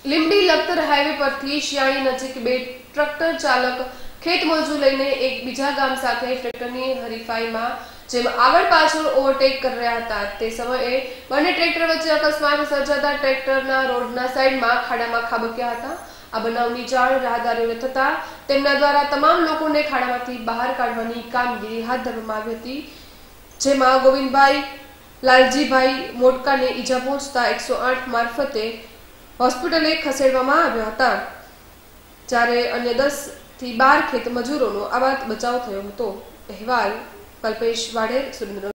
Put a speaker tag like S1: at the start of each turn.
S1: Limbdi Lakhtar highway પરથી શિયાળી નજીક બે ટ્રેક્ટર ચાલક ખેત મજૂર લઈને એક બીજા ગામ સાથે ટ્રેક્ટરની હરીફાઈમાં જેમાં આગળ પાછળ ઓવરટેક કરી રહ્યા હતા તે સમયે બંને ટ્રેક્ટર વચ્ચે અકસ્માત સર્જાતા ટ્રેક્ટરના રોડના સાઈડમાં ખાડામાં ખાબક્યા હતા। આ બનાવની જાણ રાહદારીઓને થતા તેમના દ્વારા તમામ લોકોને ખાડામાંથી બહાર કાઢવાની કામગીરી હાથ ધરવામાં આવી હતી, જેમાં ગોવિંદભાઈ લાલજીભાઈ મોટકાને ઈજા પહોંચતા 108 મારફતે હોસ્પિટલે ખસેડવામાં આવ્યા હતા, જ્યારે અન્ય 10 થી 12 ખેત મજૂરોનો આબાદ બચાવ થયો હતો। અહેવાલ કલ્પેશ વાડેર, સુરેન્દ્રનગર।